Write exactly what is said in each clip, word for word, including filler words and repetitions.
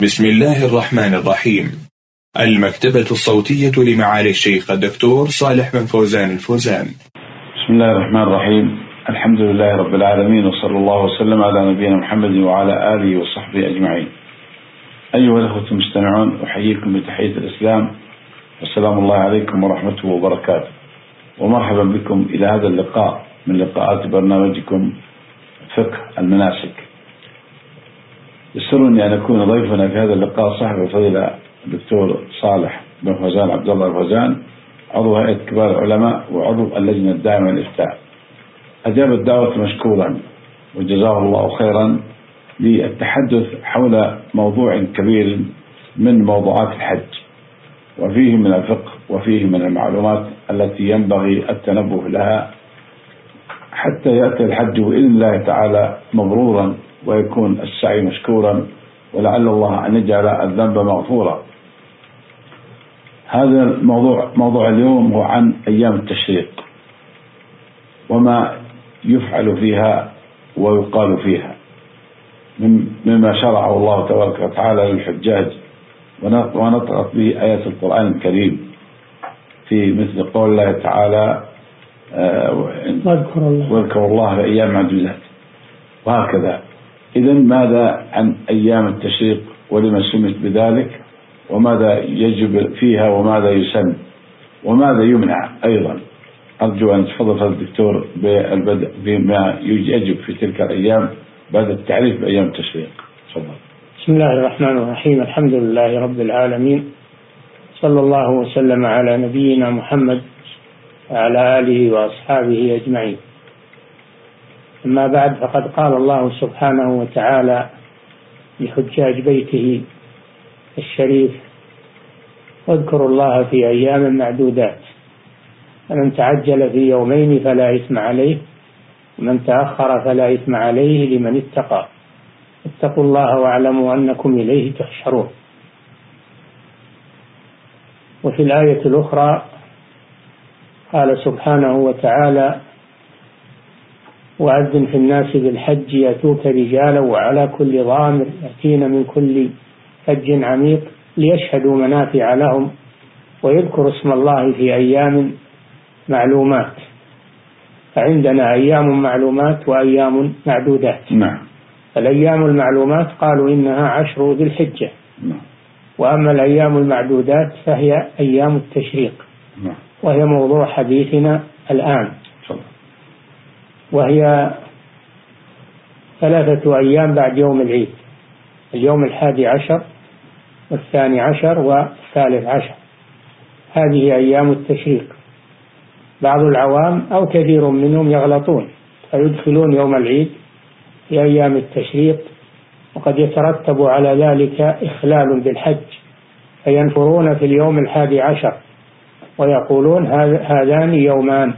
بسم الله الرحمن الرحيم. المكتبة الصوتية لمعالي الشيخ الدكتور صالح بن فوزان الفوزان. بسم الله الرحمن الرحيم. الحمد لله رب العالمين، وصلى الله وسلم على نبينا محمد وعلى آله وصحبه أجمعين. أيها الأخوة المستمعون، أحييكم بتحية الإسلام، والسلام الله عليكم ورحمته وبركاته، ومرحبا بكم إلى هذا اللقاء من لقاءات برنامجكم فقه المناسك. يسرني أن أكون ضيفنا في هذا اللقاء صاحب الفضيلة الدكتور صالح بن فوزان عبد الله الفوزان، عضو هيئة كبار العلماء وعضو اللجنة الدائمة للإفتاء. أجاب الدعوة مشكورا وجزاه الله خيرا للتحدث حول موضوع كبير من موضوعات الحج، وفيه من الفقه وفيه من المعلومات التي ينبغي التنبه لها حتى يأتي الحج بإذن الله تعالى مبرورا ويكون السعي مشكورا، ولعل الله أن يجعل الذنب مغفورا. هذا الموضوع موضوع اليوم هو عن أيام التشريق وما يفعل فيها ويقال فيها مما شرعه الله تبارك وتعالى للحجاج، ونطقت به آيات القرآن الكريم في مثل قول الله تعالى واذكروا الله في أيام معدودات وهكذا. إذن ماذا عن أيام التشريق ولما سمت بذلك، وماذا يجب فيها وماذا يسن وماذا يمنع أيضا؟ أرجو أن تفضل الدكتور بالبدء بما يجب في تلك الأيام بعد التعريف بأيام التشريق. تفضل. بسم الله الرحمن الرحيم. الحمد لله رب العالمين، صلى الله وسلم على نبينا محمد وعلى آله وأصحابه أجمعين. أما بعد، فقد قال الله سبحانه وتعالى لحجاج بيته الشريف: واذكروا الله في أيام معدودات، فمن تعجل في يومين فلا إثم عليه، ومن تأخر فلا إثم عليه لمن اتقى، اتقوا الله واعلموا أنكم إليه تحشرون. وفي الآية الأخرى قال سبحانه وتعالى: وأذن في الناس بالحج يأتوك رجالا وعلى كل ضامر يأتين من كل فج عميق ليشهدوا منافع لهم ويذكروا اسم الله في أيام معلومات. فعندنا أيام معلومات وأيام معدودات. نعم. الأيام المعلومات قالوا إنها عشر ذي الحجة. نعم. وأما الأيام المعدودات فهي أيام التشريق. نعم. وهي موضوع حديثنا الآن. وهي ثلاثة أيام بعد يوم العيد: اليوم الحادي عشر والثاني عشر والثالث عشر. هذه أيام التشريق. بعض العوام أو كثير منهم يغلطون فيدخلون يوم العيد في أيام التشريق، وقد يترتب على ذلك إخلال بالحج، فينفرون في اليوم الحادي عشر ويقولون هذان يومان،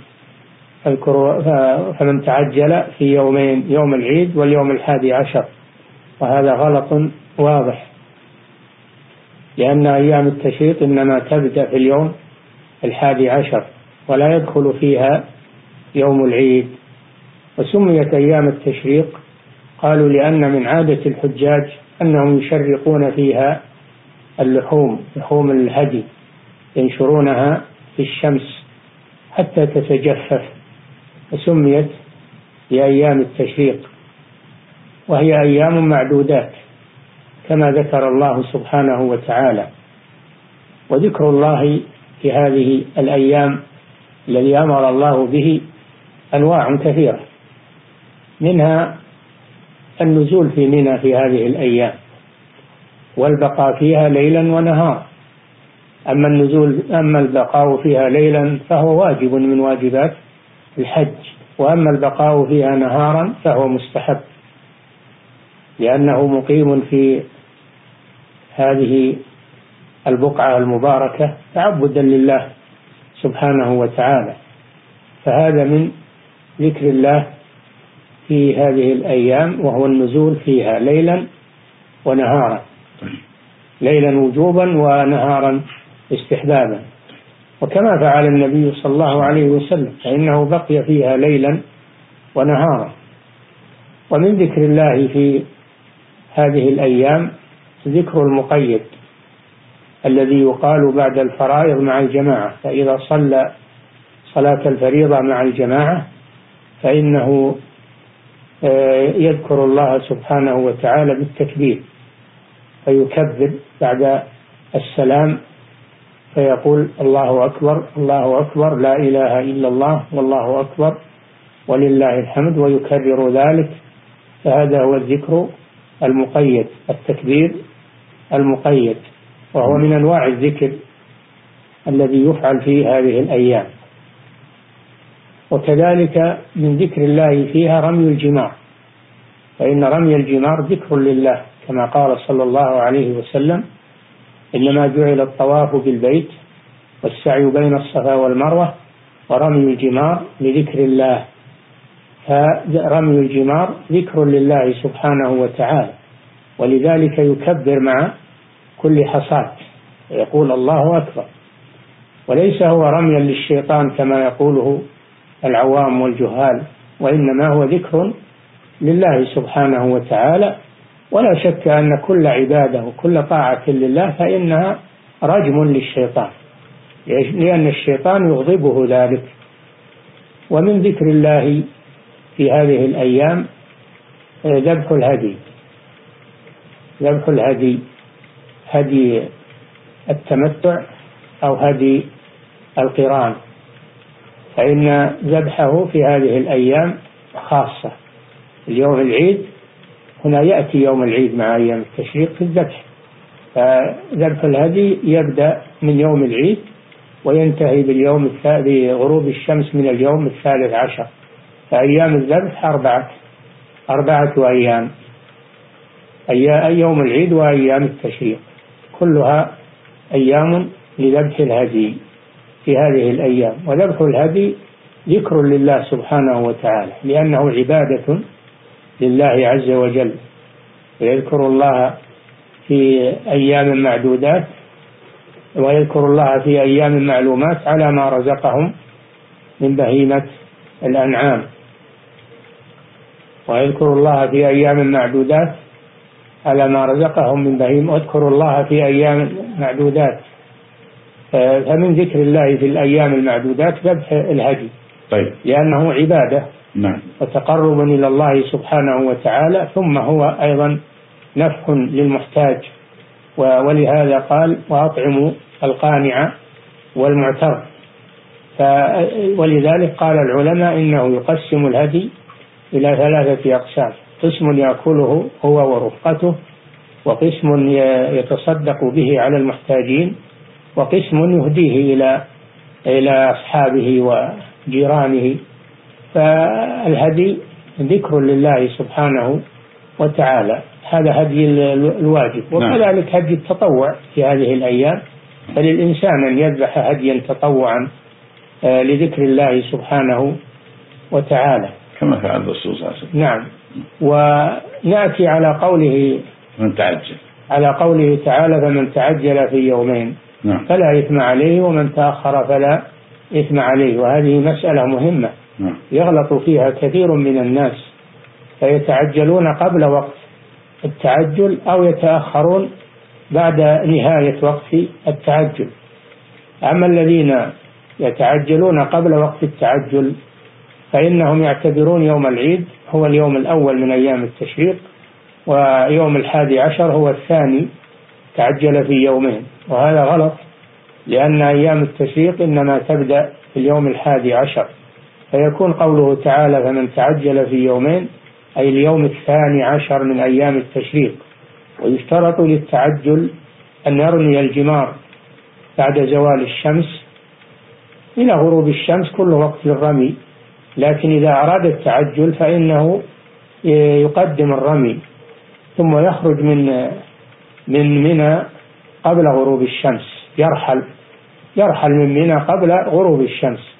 فمن تعجل في يومين، يوم العيد واليوم الحادي عشر. وهذا غلط واضح، لأن أيام التشريق إنما تبدأ في اليوم الحادي عشر ولا يدخل فيها يوم العيد. وسميت أيام التشريق قالوا لأن من عادة الحجاج أنهم يشرقون فيها اللحوم، لحوم الهدي، ينشرونها في الشمس حتى تتجفف، فسميت بأيام التشريق. وهي أيام معدودات كما ذكر الله سبحانه وتعالى. وذكر الله في هذه الأيام الذي أمر الله به أنواع كثيرة، منها النزول في منى في هذه الأيام والبقاء فيها ليلا ونهارا. أما النزول أما البقاء فيها ليلا فهو واجب من واجبات الحج، وأما البقاء فيها نهارا فهو مستحب، لأنه مقيم في هذه البقعة المباركة تعبدا لله سبحانه وتعالى. فهذا من ذكر الله في هذه الأيام، وهو النزول فيها ليلا ونهارا، ليلا وجوبا ونهارا استحبابا، وكما فعل النبي صلى الله عليه وسلم، فإنه بقي فيها ليلا ونهارا. ومن ذكر الله في هذه الأيام ذكر المقيد الذي يقال بعد الفرائض مع الجماعة، فإذا صلى صلاة الفريضة مع الجماعة فإنه يذكر الله سبحانه وتعالى بالتكبير، فيكبر بعد السلام فيقول الله أكبر الله أكبر لا إله إلا الله والله أكبر ولله الحمد، ويكرر ذلك. فهذا هو الذكر المقيد، التكبير المقيد، وهو من أنواع الذكر الذي يفعل في هذه الأيام. وكذلك من ذكر الله فيها رمي الجمار، فإن رمي الجمار ذكر لله كما قال صلى الله عليه وسلم إنما جعل الطواف بالبيت والسعي بين الصفا والمروة ورمي الجمار لذكر الله. فرمي الجمار ذكر لله سبحانه وتعالى، ولذلك يكبر مع كل حصاة يقول الله أكبر، وليس هو رميا للشيطان كما يقوله العوام والجهال، وإنما هو ذكر لله سبحانه وتعالى. ولا شك أن كل عبادة وكل طاعة لله فإنها رجم للشيطان، لأن الشيطان يغضبه ذلك. ومن ذكر الله في هذه الأيام ذبح الهدي، ذبح الهدي هدي التمتع أو هدي القران، فإن ذبحه في هذه الأيام خاصة. اليوم العيد هنا يأتي يوم العيد مع أيام التشريق في الذبح، فذبح الهدي يبدأ من يوم العيد وينتهي باليوم بغروب الشمس من اليوم الثالث عشر. فأيام الذبح أربعة أربعة أيام، أي يوم العيد وأيام التشريق كلها أيام لذبح الهدي في هذه الأيام. وذبح الهدي ذكر لله سبحانه وتعالى، لأنه عبادة لله عز وجل، ويذكر الله في أيام معدودات ويذكر الله في أيام معلومات على ما رزقهم من بهيمة الأنعام. ويذكر الله في أيام معدودات على ما رزقهم من بهيمة، واذكروا الله في أيام معدودات. فمن ذكر الله في الأيام المعدودات ذبح الهدي، طيب. لأنه عبادة نعم. وتقرب إلى الله سبحانه وتعالى، ثم هو أيضا نفع للمحتاج. ولهذا قال وأطعموا القانع والمعتر. ولذلك قال العلماء إنه يقسم الهدي إلى ثلاثة أقسام: قسم يأكله هو ورفقته، وقسم يتصدق به على المحتاجين، وقسم يهديه إلى إلى أصحابه وجيرانه. فالهدي ذكر لله سبحانه وتعالى، هذا هدي الواجب. وكذلك هدي التطوع في هذه الأيام، فللإنسان أن يذبح هديا تطوعا لذكر الله سبحانه وتعالى كما فعل الرسول صلى الله عليه وسلم. نعم. ونأتي على قوله من تعجل على قوله تعالى فمن تعجل في يومين نعم. فلا إثم عليه ومن تأخر فلا إثم عليه. وهذه مسألة مهمة نعم. يغلط فيها كثير من الناس، فيتعجلون قبل وقت التعجل أو يتأخرون بعد نهاية وقت التعجل. أما الذين يتعجلون قبل وقت التعجل فإنهم يعتبرون يوم العيد هو اليوم الأول من أيام التشريق، ويوم الحادي عشر هو الثاني، تعجل في يومين. وهذا غلط، لأن أيام التشريق إنما تبدأ في اليوم الحادي عشر، فيكون قوله تعالى فمن تعجل في يومين أي اليوم الثاني عشر من أيام التشريق. ويشترط للتعجل أن يرمي الجمار بعد زوال الشمس إلى غروب الشمس، كل وقت للرمي. لكن إذا أراد التعجل فإنه يقدم الرمي ثم يخرج من من منى قبل غروب الشمس، يرحل يرحل من منى قبل غروب الشمس.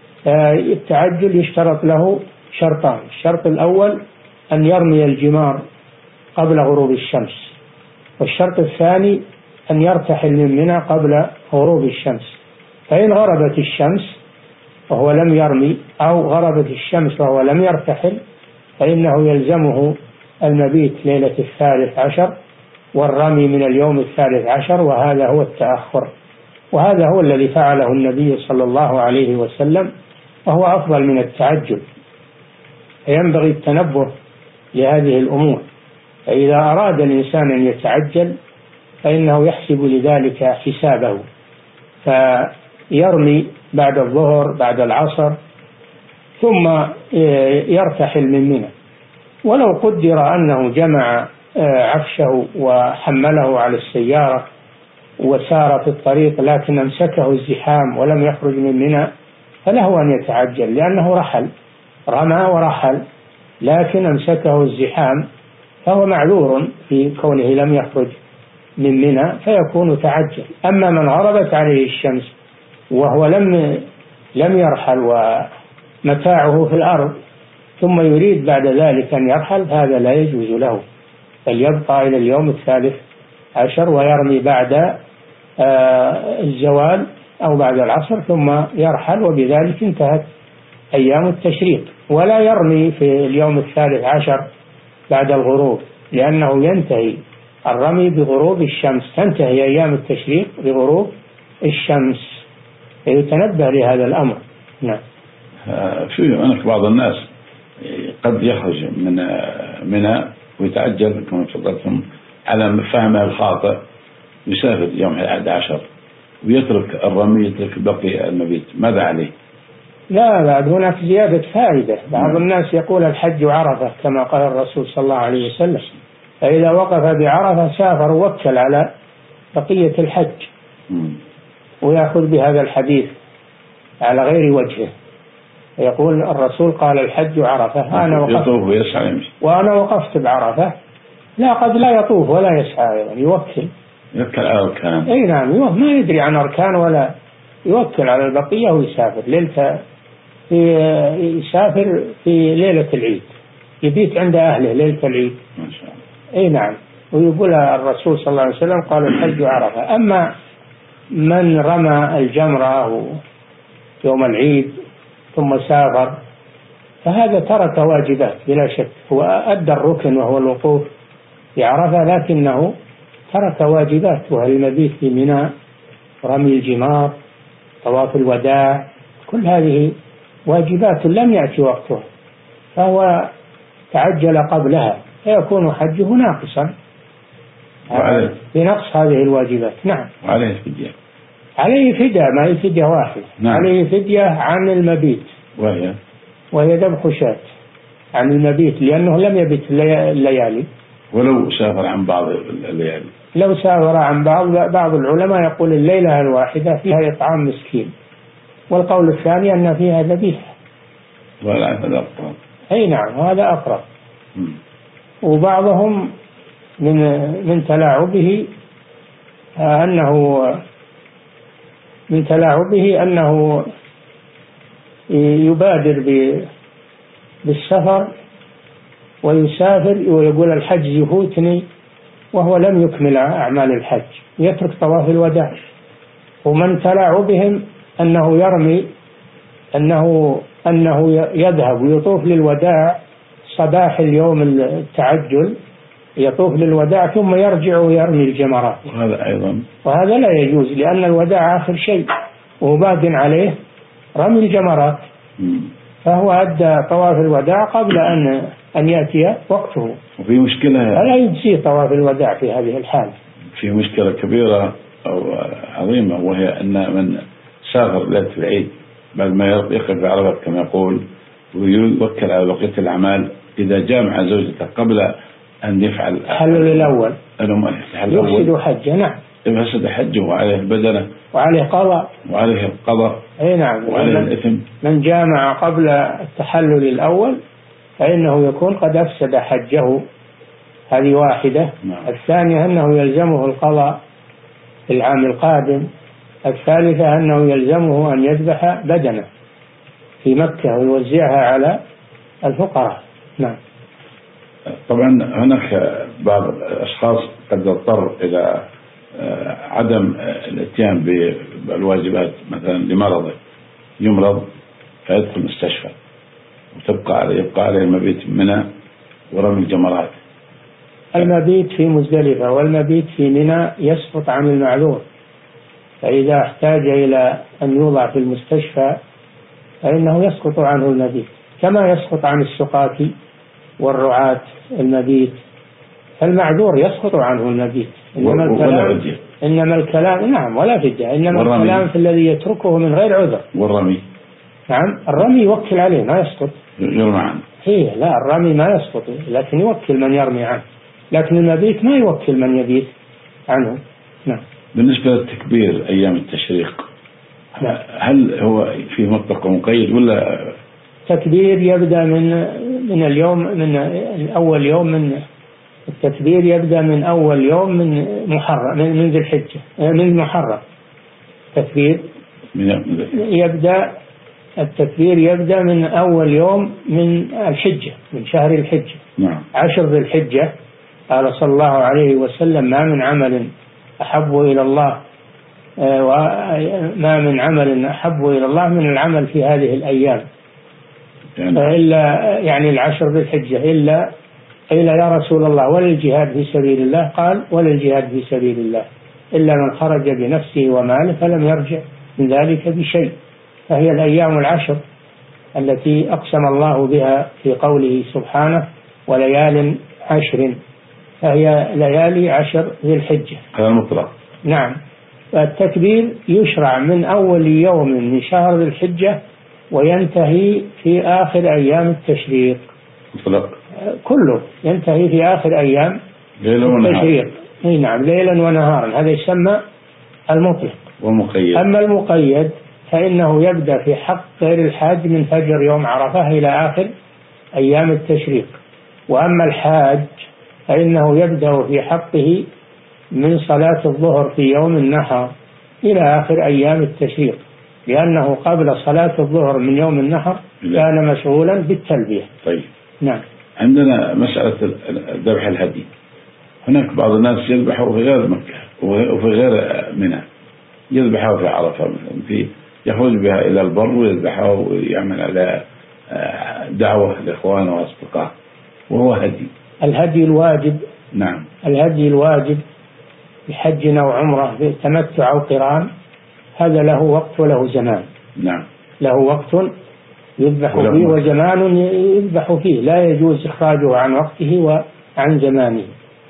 التعجل يشترط له شرطان: الشرط الأول أن يرمي الجمار قبل غروب الشمس، والشرط الثاني أن يرتحل من منى قبل غروب الشمس. فإن غربت الشمس وهو لم يرمي أو غربت الشمس وهو لم يرتحل فإنه يلزمه المبيت ليلة الثالث عشر والرمي من اليوم الثالث عشر، وهذا هو التأخر، وهذا هو الذي فعله النبي صلى الله عليه وسلم، وهو أفضل من التعجل. ينبغي التنبه لهذه الأمور، فإذا أراد الإنسان أن يتعجل فإنه يحسب لذلك حسابه، فيرمي بعد الظهر بعد العصر ثم يرتحل من منى. ولو قدر أنه جمع عفشه وحمله على السيارة وسار في الطريق لكن أمسكه الزحام ولم يخرج من منى فله أن يتعجل، لأنه رحل، رمى ورحل، لكن أمسكه الزحام فهو معذور في كونه لم يخرج من منى فيكون تعجل. أما من غربت عليه الشمس وهو لم لم يرحل ومتاعه في الأرض ثم يريد بعد ذلك أن يرحل، هذا لا يجوز له، بل يبقى إلى اليوم الثالث عشر ويرمي بعد الزوال أو بعد العصر ثم يرحل، وبذلك انتهت أيام التشريق. ولا يرمي في اليوم الثالث عشر بعد الغروب، لأنه ينتهي الرمي بغروب الشمس، تنتهي أيام التشريق بغروب الشمس، فيتنبه لهذا الأمر. نعم. في هناك بعض الناس قد يخرج من منى ويتعجل كما تفضلتم على فهمه الخاطئ، يسافر يوم الأحد عشر ويترك الرمي، يترك بقي المبيت، ماذا عليه؟ لا، بعد هناك زيادة فائدة. بعض الناس يقول الحج عرفة كما قال الرسول صلى الله عليه وسلم، فإذا وقف بعرفة سافر ووكل على بقية الحج ويأخذ بهذا الحديث على غير وجهه، يقول الرسول قال الحج عرفة، أنا وقفت يطوف ويسعى وأنا وقفت بعرفة. لا، قد لا يطوف ولا يسعى، يعني يوكل يوكل على أركان. أي نعم، ما يدري عن أركان ولا يوكل على البقية ويسافر ليلة، يسافر في ليلة العيد، يبيت عند أهله ليلة العيد ما شاء الله. أي نعم. ويقول الرسول صلى الله عليه وسلم قال الحج عرفة. أما من رمى الجمرة يوم العيد ثم سافر فهذا ترك واجبات بلا شك، هو أدى الركن وهو الوقوف في عرفة، لكنه ترك واجبات، وهي المبيت في منى، رمي الجمار، طواف الوداع، كل هذه واجبات لم يأتي وقتها، فهو تعجل قبلها فيكون حجه ناقصا بنقص هذه الواجبات. نعم. وعليه فدية. عليه فدية، ما هي فدية واحدة. نعم. عليه فدية عن المبيت، وهي وهي ذبح شاة عن المبيت، لأنه لم يبت الليالي. ولو سافر عن بعض الليالي، لو سافر عن بعض بعض العلماء يقول الليلة الواحدة فيها إطعام مسكين، والقول الثاني أن فيها ذبيحة. ولا هذا أقرب. أي نعم، وهذا أقرب. وبعضهم من من تلاعبه أنه من تلاعبه أنه يبادر بالسفر ويسافر ويقول الحج يفوتني وهو لم يكمل أعمال الحج، يترك طواف الوداع. ومن تلاعبهم أنه يرمي أنه أنه يذهب ويطوف للوداع صباح اليوم التعجل، يطوف للوداع ثم يرجع ويرمي الجمرات، وهذا أيضا وهذا لا يجوز، لأن الوداع آخر شيء وباد عليه رمي الجمرات، فهو أدى طواف الوداع قبل أن أن يأتي وقته. وفي مشكلة فلا يجزي طواف الوداع في هذه الحال. في مشكلة كبيرة أو عظيمة، وهي أن من سافر ليلة العيد بعد ما يقف في عرفة كما يقول ويوكل على بقية الأعمال، إذا جامع زوجته قبل أن يفعل التحلل الأول يفسد حجه. نعم، يفسد حجه وعليه البدنة وعليه قضاء وعليه القضاء. أي نعم، وعليه الإثم. من جامع قبل التحلل الأول فإنه يكون قد أفسد حجه، هذه واحدة. نعم. الثانية أنه يلزمه القضاء في العام القادم. الثالثة أنه يلزمه أن يذبح بدنه في مكة ويوزعها على الفقراء. نعم. طبعا هناك بعض الأشخاص قد يضطر إلى عدم الاتيان بالواجبات، مثلا لمرضه يمرض فيدخل المستشفى وتبقى عليه يبقى عليه المبيت منى ورمي الجمرات، المبيت في مزدلفة والمبيت في منى يسقط عن المعذور، فإذا احتاج إلى أن يوضع في المستشفى فإنه يسقط عنه المبيت، كما يسقط عن السقاة والرعاة المبيت، فالمعذور يسقط عنه المبيت. إنما الكلام إنما الكلام نعم ولا فدية، إنما والرمي. الكلام في الذي يتركه من غير عذر. والرمي نعم الرمي يوكل عليه ما يسقط، يرمى عنه. إيه لا الرمي ما يسقط، لكن يوكل من يرمي عنه، لكن المبيت ما يوكل من يبيت عنه. نعم. بالنسبة للتكبير أيام التشريق، نعم. هل هو في مطلق ومقيد ولا؟ تكبير يبدأ من من اليوم، من أول يوم من التكبير يبدأ من أول يوم من محرم، من ذي الحجة، من محرم. تكبير يبدأ التكبير يبدأ من أول يوم من الحجة، من شهر الحجة. نعم. عشر ذي الحجة قال صلى الله عليه وسلم: ما من عمل أحب إلى الله وما من عمل أحب إلى الله من العمل في هذه الأيام، يعني إلا يعني العشر ذي الحجة، إلا قيل يا رسول الله ولا الجهاد في سبيل الله؟ قال: ولا الجهاد في سبيل الله إلا من خرج بنفسه وماله فلم يرجع من ذلك بشيء. فهي الأيام العشر التي أقسم الله بها في قوله سبحانه: وليال عشر، فهي ليالي عشر ذي الحجة. هذا مطلق. نعم. التكبير يشرع من أول يوم من شهر ذي الحجة وينتهي في آخر أيام التشريق. مطلق. كله ينتهي في آخر أيام التشريق. نعم ليلا ونهارا، هذا يسمى المطلق. ومقيد. أما المقيد فإنه يبدأ في حق غير الحاج من فجر يوم عرفة إلى آخر أيام التشريق، وأما الحاج فإنه يبدأ في حقه من صلاة الظهر في يوم النحر إلى آخر أيام التشريق، لأنه قبل صلاة الظهر من يوم النحر كان مشغولا بالتلبية. طيب. نعم. عندنا مسألة ذبح الهدي، هناك بعض الناس يذبحوا في غير مكة وفي غير منى، يذبحوا في عرفة مثلا، في يخرج بها إلى البر ويذبحها ويعمل على دعوة لإخوانه وأصدقائه، وهو هدي. الهدي الواجب. نعم. الهدي الواجب بحج أو عمرة بتمتع أو قران، هذا له وقت وله زمان. نعم. له وقت يذبح فيه وزمان يذبح فيه، لا يجوز إخراجه عن وقته وعن زمانه.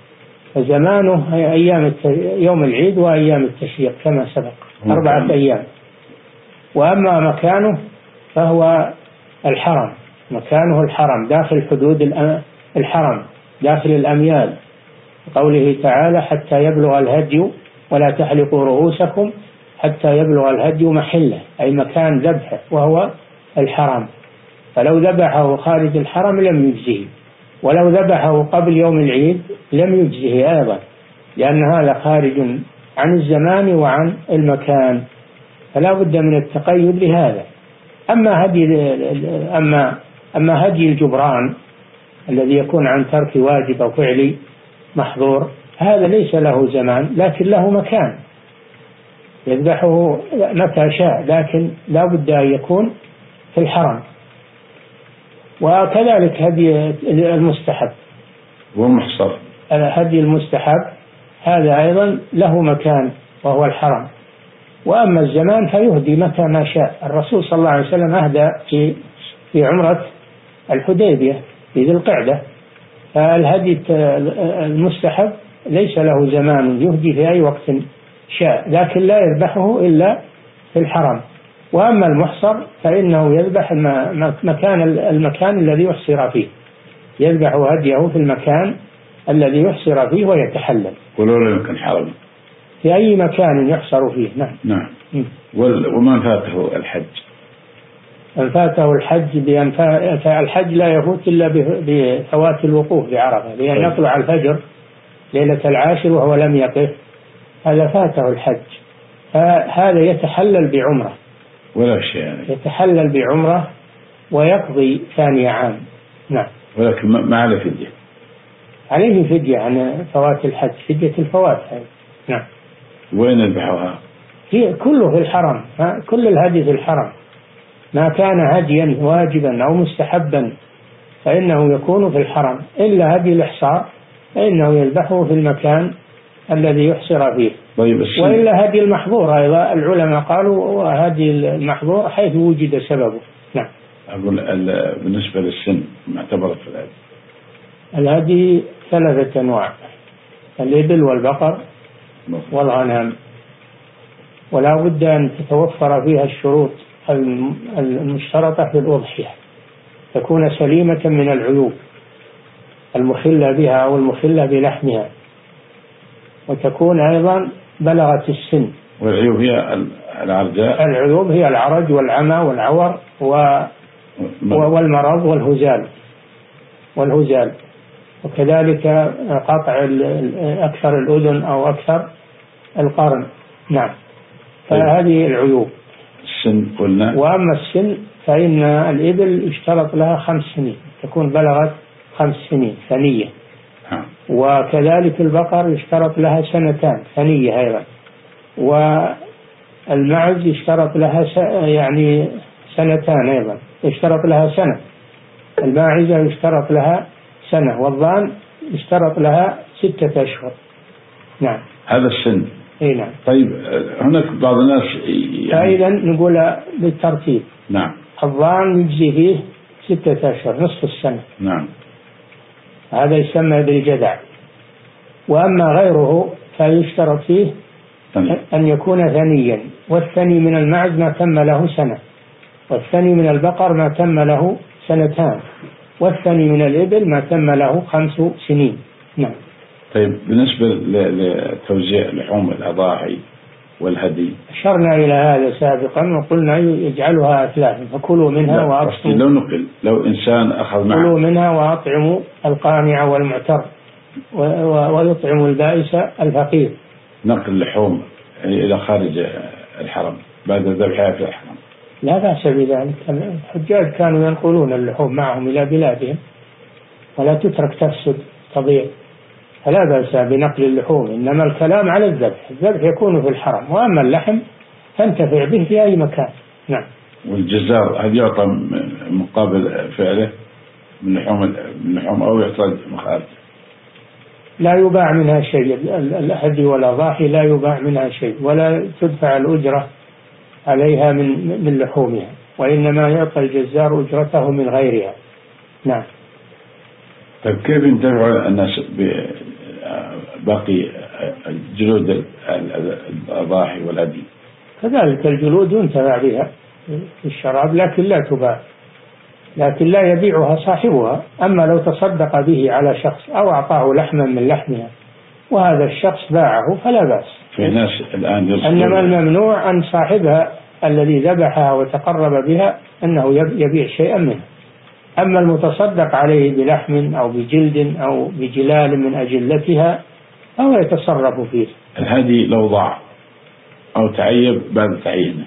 فزمانه أيام يوم العيد وأيام التشريق كما سبق، أربعة أيام. وأما مكانه فهو الحرم، مكانه الحرم داخل حدود الحرم، داخل الأميال، قوله تعالى: حتى يبلغ الهدي ولا تحلقوا رؤوسكم حتى يبلغ الهدي محله، أي مكان ذبحه وهو الحرم. فلو ذبحه خارج الحرم لم يجزه، ولو ذبحه قبل يوم العيد لم يجزه أيضا، لأن هذا خارج عن الزمان وعن المكان، فلا بد من التقيد لهذا. أما هدي أما أما هدي الجبران الذي يكون عن ترك واجب أو فعل محظور، هذا ليس له زمان لكن له مكان يذبحه متى شاء، لكن لا بد أن يكون في الحرم. وكذلك هدي المستحب والمحصر، هدي المستحب هذا أيضا له مكان وهو الحرم. وأما الزمان فيهدي متى ما شاء. الرسول صلى الله عليه وسلم أهدى في في عمرة الحديبية في ذي القعدة، فالهدي المستحب ليس له زمان، يهدي في أي وقت شاء، لكن لا يذبحه إلا في الحرم. وأما المحصر فإنه يذبح مكان المكان الذي يحصر فيه، يذبح هديه في المكان الذي يحصر فيه ويتحلل. ولو لم يكن حرمي، في أي مكان يحصر فيه. نعم. نعم. ومن فاته الحج، من فاته الحج بأن الحج لا يفوت إلا بفوات الوقوف بعرفة، بأن يطلع الفجر ليلة العاشر وهو لم يقف، هذا فاته الحج، فهذا يتحلل بعمرة ولا شيء يعني. يتحلل بعمرة ويقضي ثاني عام. نعم. ولكن ما عليه فدية، عليه فدية عن فوات الحج، فدية الفوات. نعم. وين يذبحوها؟ في كله في الحرم، كل الهدي في الحرم، ما كان هديا واجبا أو مستحبا فإنه يكون في الحرم، إلا هدي الإحصار فإنه يذبحه في المكان الذي يحصر فيه. طيب وإلا هدي المحظور أيضا العلماء قالوا هدي المحظور حيث وجد سببه. نعم. أقول بالنسبة للسن معتبرة في الهدي، الهدي ثلاثة أنواع: الإبل والبقر والغنم، ولا بد أن تتوفر فيها الشروط المشترطة في الأضحية، تكون سليمة من العيوب المخلة بها أو المخلة بلحمها، وتكون أيضا بلغت السن. والعيوب هي العرجاء، العيوب هي العرج والعمى والعور والمرض والهزال والهزال وكذلك قطع أكثر الأذن أو أكثر القرن. نعم. فهذه العيوب. السن قلنا. وأما السن فإن الإبل يشترط لها خمس سنين، تكون بلغت خمس سنين ثنية. وكذلك البقر يشترط لها سنتان ثنية أيضا. والمعز يشترط لها س... يعني سنتان أيضا، يشترط لها سنة. الماعزة يشترط لها سنة، والضان يشترط لها ستة أشهر. نعم. هذا السن. اي نعم. طيب هناك بعض الناس يعني فإذا نقول بالترتيب. نعم. الضان يجزي فيه ستة أشهر نصف السنة. نعم. هذا يسمى بالجذع. وأما غيره فيشترط فيه ثني. أن يكون ثنيا، والثني من المعز ما تم له سنة، والثني من البقر ما تم له سنتان، والثني من الإبل ما تم له خمس سنين. نعم. طيب بالنسبة لتوزيع لحوم الأضاحي والهدي أشرنا إلى هذا سابقا وقلنا يجعلها أثلاثا، فكلوا منها وأطعموا. لو نقل لو إنسان أخذ معه كلوا منها وأطعموا القانع والمعتر ويطعم البائس الفقير. نقل لحوم إلى خارج الحرم بعد ذبحها في الحرم لا بأس بذلك. الحجاج كانوا ينقلون اللحوم معهم إلى بلادهم ولا تترك تفسد تضيع، فلا بأس بنقل اللحوم، إنما الكلام على الذبح. الذبح يكون في الحرم، وأما اللحم تنتفع به في أي مكان. نعم. والجزار هل يعطى مقابل فعله من لحوم من لحوم أو يعطى مخارج؟ لا يباع منها شيء، الهدي والأضاحي لا يباع منها شيء، ولا تدفع الأجرة عليها من من لحومها، وإنما يعطى الجزار أجرته من غيرها. نعم. طيب كيف ينتفع الناس بباقي جلود الأضاحي والهدي؟ كذلك الجلود ينتفع بها في الشراب، لكن لا تباع، لكن لا يبيعها صاحبها. أما لو تصدق به على شخص أو أعطاه لحما من لحمها وهذا الشخص باعه فلا بأس. في ناس الآن إنما الممنوع أن صاحبها الذي ذبحها وتقرب بها أنه يبيع شيئا منها. أما المتصدق عليه بلحم أو بجلد أو بجلال من أجلتها فهو يتصرف فيه. الهدي لو ضاع أو تعيب بعد تعيينه،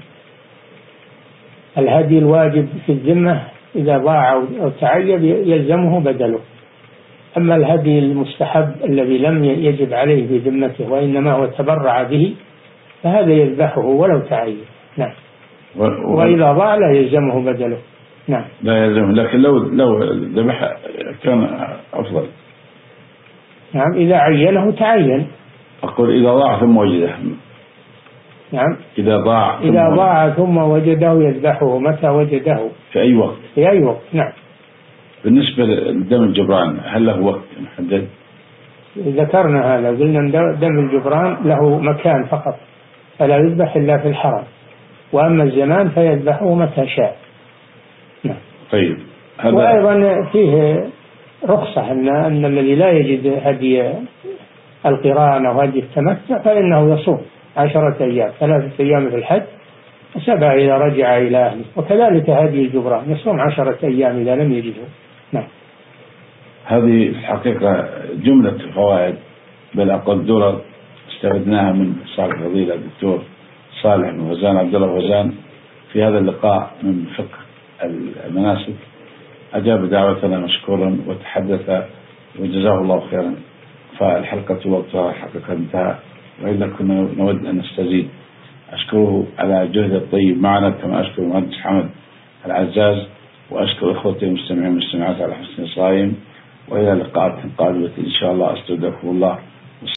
الهدي الواجب في الذمة إذا ضاع أو تعيب يلزمه بدله. أما الهدي المستحب الذي لم يجب عليه في ذمته وإنما هو تبرع به فهذا يذبحه ولو تعيب. نعم. وإذا ضاع لا يلزمه بدله. نعم. لا يلزمه، لكن لو لو ذبح كان أفضل. نعم. إذا عينه تعين. أقول إذا ضاع ثم وجده. نعم. إذا ضاع ثم إذا ضاع ثم وجده يذبحه متى وجده في أي وقت. في أي وقت. نعم. بالنسبة لدم الجبران هل له وقت محدد؟ ذكرنا هذا، قلنا دم الجبران له مكان فقط فلا يذبح إلا في الحرم، وأما الزمان فيذبحه متى شاء. نعم. طيب. وأيضا فيه رخصة أن أن الذي لا يجد هدي القران أو هدي التمتع فإنه يصوم عشرة أيام، ثلاثة أيام في الحج وسبعة إذا رجع إلى أهله، وكذلك هدي الجبران يصوم عشرة أيام إذا لم يجده. نعم. هذه الحقيقة جملة فوائد بل أقل درر استفدناها من صاحب الفضيلة الدكتور صالح بن فوزان عبد الله فوزان في هذا اللقاء من فقه المناسك. أجاب دعوتنا مشكورا وتحدث وجزاه الله خيرا. فالحلقة وقتها حقيقة انتهى، وإلا كنا نود أن نستزيد. أشكره على جهد الطيب معنا كما أشكر المهندس حمد العزاز، وأشكر إخوتي المستمعين والمستمعات على حسن صائم، وإلى لقاءات قادمة إن شاء الله. أستودعكم الله.